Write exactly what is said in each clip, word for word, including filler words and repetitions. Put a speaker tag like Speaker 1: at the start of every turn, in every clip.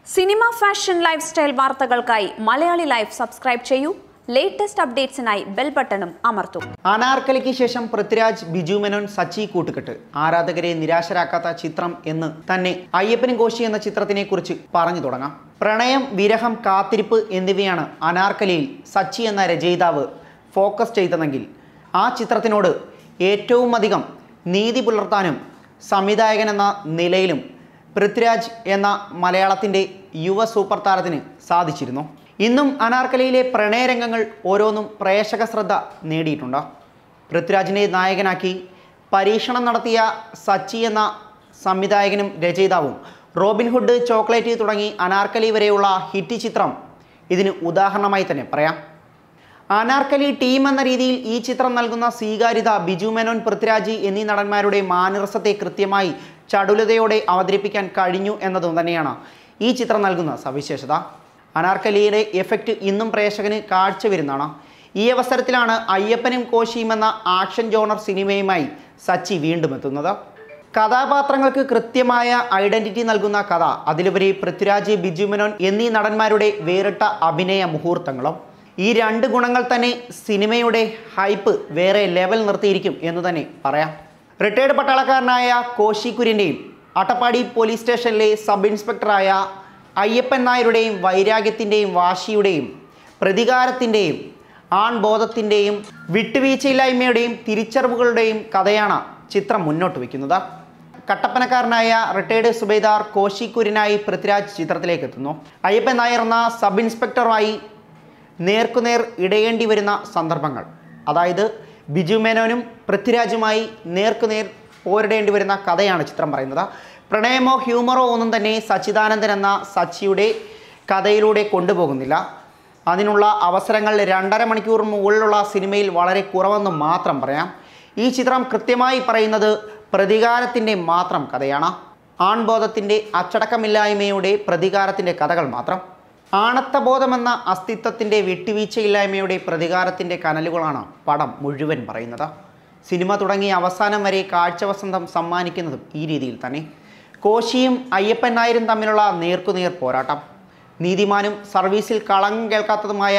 Speaker 1: Cinema fashion lifestyle വാർത്തകൾക്കായി Malayali life subscribe ചെയ്യൂ. Latest അപ്ഡേറ്റ്സിനായി ബെൽ ബട്ടണും അമർത്തൂ.
Speaker 2: അനാർക്കലിക്ക് ശേഷം പൃഥ്വിരാജ്, ബിജു മേനോൻ, സച്ചി കൂട്ടുകെട്ട് ആരാധകരെ നിരാശരാക്കാത്ത ചിത്രം എന്ന് തന്നെ അയ്യപ്പനും കോശി എന്ന ചിത്രത്തിനെ കുറിച്ച് പറഞ്ഞു തുടങ്ങാം. പ്രണയം, വിരഹം, കാത്തിരിപ്പ് എന്നിവയാണ് അനാർക്കലിയിൽ സച്ചി എന്ന രചയിതാവ് ഫോക്കസ് ചെയ്തതെങ്കിൽ ആ ചിത്രത്തിനോട് ഏറ്റവും അധികം നീതി പുലർത്താനും സംവിധായകൻ എന്ന നിലയിലും പൃഥ്വിരാജ് എന്ന മലയാളത്തിൻ്റെ യുവ സൂപ്പർ താരത്തിന് സാധിച്ചിരുന്നു. ഇന്നും അനാർക്കലിയിലെ പ്രണയരംഗങ്ങൾ ഓരോന്നും പ്രേക്ഷക ശ്രദ്ധ നേടിയിട്ടുണ്ട്. പൃഥ്വിരാജിനെ നായകനാക്കി പരീക്ഷണം നടത്തിയ സച്ചി എന്ന സംവിധായകനും രചയിതാവും റോബിൻഹുഡ്, ചോക്ലേറ്റ് തുടങ്ങി അനാർക്കലി വരെയുള്ള ഹിറ്റ് ചിത്രം ഇതിന് ഉദാഹരണമായി തന്നെ പറയാം. അനാർക്കലി ടീം എന്ന രീതിയിൽ ഈ ചിത്രം നൽകുന്ന സ്വീകാര്യത ബിജു മേനോൻ, പൃഥ്വിരാജ് എന്നീ നടന്മാരുടെ മാനരസത്തെ കൃത്യമായി ചടുലതയോടെ അവതരിപ്പിക്കാൻ കഴിഞ്ഞു എന്നതും തന്നെയാണ് ഈ ചിത്രം നൽകുന്ന സവിശേഷത. അനാർക്കലിയുടെ എഫക്റ്റ് ഇന്നും പ്രേക്ഷകന് കാഴ്ചവരുന്നതാണ്. ഈ അവസരത്തിലാണ് അയ്യപ്പനും കോശിയും എന്ന ആക്ഷൻ ജോണർ സിനിമയുമായി സച്ചി വീണ്ടും എത്തുന്നത്. കഥാപാത്രങ്ങൾക്ക് കൃത്യമായ ഐഡന്റിറ്റി നൽകുന്ന കഥ, അതിലുപരി പൃഥ്വിരാജ്, ബിജു മേനോൻ എന്നീ നടന്മാരുടെ വേറിട്ട അഭിനയ മുഹൂർത്തങ്ങളും. ഈ രണ്ട് ഗുണങ്ങൾ തന്നെ സിനിമയുടെ ഹൈപ്പ് വേറെ ലെവൽ നിർത്തിയിരിക്കും എന്ന് തന്നെ പറയാം. റിട്ടയർഡ് പട്ടാളക്കാരനായ കോശി കുര്യൻ്റെയും അട്ടപ്പാടി പോലീസ് സ്റ്റേഷനിലെ സബ് ഇൻസ്പെക്ടറായ അയ്യപ്പൻ നായരുടെയും വൈരാഗ്യത്തിൻ്റെയും വാശിയുടെയും പ്രതികാരത്തിൻ്റെയും ആൺബോധത്തിൻ്റെയും വിട്ടുവീഴ്ചയില്ലായ്മയുടെയും തിരിച്ചറിവുകളുടെയും കഥയാണ് ചിത്രം മുന്നോട്ട് വയ്ക്കുന്നത്. കട്ടപ്പനക്കാരനായ റിട്ടയർഡ് സുബേദാർ കോശി കുര്യനായി പൃഥ്വിരാജ് ചിത്രത്തിലേക്ക് എത്തുന്നു. അയ്യപ്പൻ നായർ എന്ന സബ് ഇൻസ്പെക്ടറുമായി നേർക്കുനേർ ഇടയേണ്ടി വരുന്ന സന്ദർഭങ്ങൾ, അതായത് ബിജു മേനോനും പൃഥ്വിരാജുമായി നേർക്കുനേർ പോരിടേണ്ടി വരുന്ന കഥയാണ് ചിത്രം പറയുന്നത്. പ്രണയമോ ഹ്യൂമറോ ഒന്നും തന്നെ സച്ചിദാനന്ദൻ എന്ന സച്ചിയുടെ കഥയിലൂടെ കൊണ്ടുപോകുന്നില്ല. അതിനുള്ള അവസരങ്ങൾ രണ്ടര മണിക്കൂർ മുകളിലുള്ള സിനിമയിൽ വളരെ കുറവെന്ന് മാത്രം പറയാം. ഈ ചിത്രം കൃത്യമായി പറയുന്നത് പ്രതികാരത്തിൻ്റെ മാത്രം കഥയാണ്. ആൺബോധത്തിൻ്റെ അച്ചടക്കമില്ലായ്മയുടെ പ്രതികാരത്തിൻ്റെ കഥകൾ മാത്രം. ആണത്തബോധമെന്ന അസ്തിത്വത്തിൻ്റെ വിട്ടുവീഴ്ചയില്ലായ്മയുടെ പ്രതികാരത്തിൻ്റെ കനലുകളാണ് പടം മുഴുവൻ പറയുന്നത്. സിനിമ തുടങ്ങി അവസാനം വരെ കാഴ്ചവസന്തം സമ്മാനിക്കുന്നതും ഈ രീതിയിൽ തന്നെ. കോശിയും അയ്യപ്പൻ നായരും തമ്മിലുള്ള നേർക്കുനേർ പോരാട്ടം. നീതിമാനും സർവീസിൽ കളങ്കം കേൾക്കാത്തതുമായ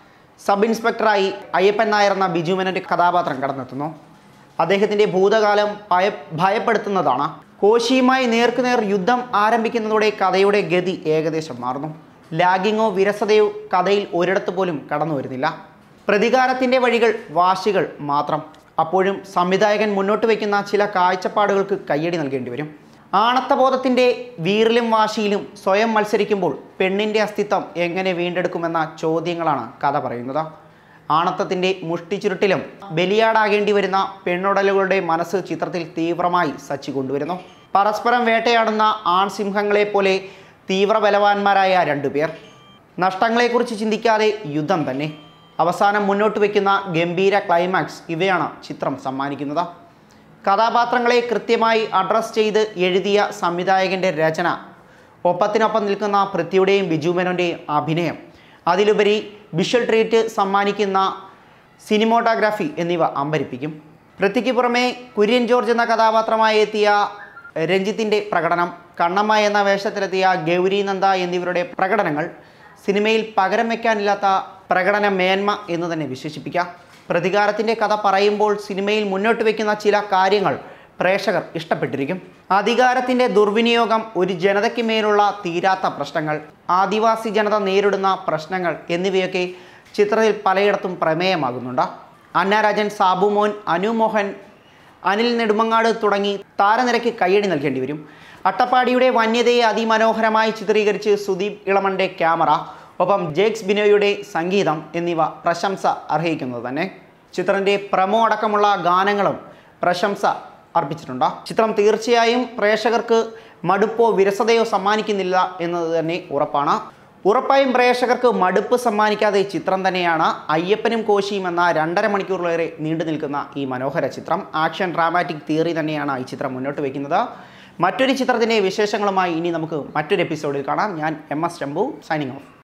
Speaker 2: സബ് ഇൻസ്പെക്ടറായി അയ്യപ്പൻ നായർ എന്ന ബിജു മേനോൻ്റെ കഥാപാത്രം കടന്നെത്തുന്നു. അദ്ദേഹത്തിൻ്റെ ഭൂതകാലം ഭയ ഭയപ്പെടുത്തുന്നതാണ്. കോശിയുമായി നേർക്കുനേർ യുദ്ധം ആരംഭിക്കുന്നതോടെ കഥയുടെ ഗതി ഏകദേശം മാറുന്നു. ലാഗിങ്ങോ വിരസതയോ കഥയിൽ ഒരിടത്ത് പോലും കടന്നു വരുന്നില്ല. പ്രതികാരത്തിൻ്റെ വഴികൾ, വാശികൾ മാത്രം. അപ്പോഴും സംവിധായകൻ മുന്നോട്ട് വയ്ക്കുന്ന ചില കാഴ്ചപ്പാടുകൾക്ക് കയ്യടി നൽകേണ്ടി വരും. ആണത്തബോധത്തിൻ്റെ വീറിലും വാശിയിലും സ്വയം മത്സരിക്കുമ്പോൾ പെണ്ണിൻ്റെ അസ്തിത്വം എങ്ങനെ വീണ്ടെടുക്കുമെന്ന ചോദ്യങ്ങളാണ് കഥ പറയുന്നത്. ആണത്തത്തിൻ്റെ മുഷ്ടിച്ചുരുട്ടിലും ബലിയാടാകേണ്ടി വരുന്ന പെണ്ണുടലുകളുടെ മനസ്സ് ചിത്രത്തിൽ തീവ്രമായി സച്ചി കൊണ്ടുവരുന്നു. പരസ്പരം വേട്ടയാടുന്ന ആൺസിംഹങ്ങളെപ്പോലെ തീവ്രബലവാന്മാരായ രണ്ടുപേർ. നഷ്ടങ്ങളെക്കുറിച്ച് ചിന്തിക്കാതെ യുദ്ധം തന്നെ. അവസാനം മുന്നോട്ട് വയ്ക്കുന്ന ഗംഭീര ക്ലൈമാക്സ് ഇവയാണ് ചിത്രം സമ്മാനിക്കുന്നത്. കഥാപാത്രങ്ങളെ കൃത്യമായി അഡ്രസ് ചെയ്ത് എഴുതിയ സംവിധായകൻ്റെ രചന, ഒപ്പത്തിനൊപ്പം നിൽക്കുന്ന പൃഥ്വിയുടെയും ബിജു മേനോൻ്റെയും അഭിനയം, അതിലുപരി വിഷ്വൽ ട്രീറ്റ് സമ്മാനിക്കുന്ന സിനിമോട്ടോഗ്രാഫി എന്നിവ അമ്പരിപ്പിക്കും. പൃഥ്വിക്ക് പുറമെ കുര്യൻ ജോർജ് എന്ന കഥാപാത്രമായി എത്തിയ രഞ്ജിത്തിൻ്റെ പ്രകടനം, കണ്ണമ്മ എന്ന വേഷത്തിലെത്തിയ ഗൗരി നന്ദ എന്നിവരുടെ പ്രകടനങ്ങൾ സിനിമയിൽ പകരം വയ്ക്കാനില്ലാത്ത പ്രകടന മേന്മ എന്ന് തന്നെ വിശേഷിപ്പിക്കാം. പ്രതികാരത്തിൻ്റെ കഥ പറയുമ്പോൾ സിനിമയിൽ മുന്നോട്ട് വയ്ക്കുന്ന ചില കാര്യങ്ങൾ പ്രേക്ഷകർ ഇഷ്ടപ്പെട്ടിരിക്കും. അധികാരത്തിൻ്റെ ദുർവിനിയോഗം, ഒരു ജനതയ്ക്ക് മേലുള്ള തീരാത്ത പ്രശ്നങ്ങൾ, ആദിവാസി ജനത നേരിടുന്ന പ്രശ്നങ്ങൾ എന്നിവയൊക്കെ ചിത്രത്തിൽ പലയിടത്തും പ്രമേയമാകുന്നുണ്ട്. അന്നാരാജൻ, സാബുമോൻ, അനു മോഹൻ, അനിൽ നെടുമങ്ങാട് തുടങ്ങി താരനിരയ്ക്ക് കയ്യടി നൽകേണ്ടി വരും. അട്ടപ്പാടിയുടെ വന്യതയെ അതിമനോഹരമായി ചിത്രീകരിച്ച് സുദീപ് ഇളമൻ്റെ ക്യാമറ, ഒപ്പം ജേക്സ് ബിനോയുടെ സംഗീതം എന്നിവ പ്രശംസ അർഹിക്കുന്നത് തന്നെ. ചിത്രത്തിൻ്റെ പ്രമോ അടക്കമുള്ള ഗാനങ്ങളും പ്രശംസ അർപ്പിച്ചിട്ടുണ്ട്. ചിത്രം തീർച്ചയായും പ്രേക്ഷകർക്ക് മടുപ്പോ വിരസതയോ സമ്മാനിക്കുന്നില്ല എന്നത് തന്നെ ഉറപ്പാണ്. ഉറപ്പായും പ്രേക്ഷകർക്ക് മടുപ്പ് സമ്മാനിക്കാതെ ചിത്രം തന്നെയാണ് അയ്യപ്പനും കോശിയും എന്ന രണ്ടര മണിക്കൂറിലേറെ നീണ്ടു നിൽക്കുന്ന ഈ മനോഹര ചിത്രം. ആക്ഷൻ ഡ്രാമാറ്റിക് തിയറി തന്നെയാണ് ഈ ചിത്രം മുന്നോട്ട് വയ്ക്കുന്നത്. മറ്റൊരു ചിത്രത്തിൻ്റെ വിശേഷങ്ങളുമായി ഇനി നമുക്ക് മറ്റൊരു എപ്പിസോഡിൽ കാണാം. ഞാൻ M S Shambhu, signing of.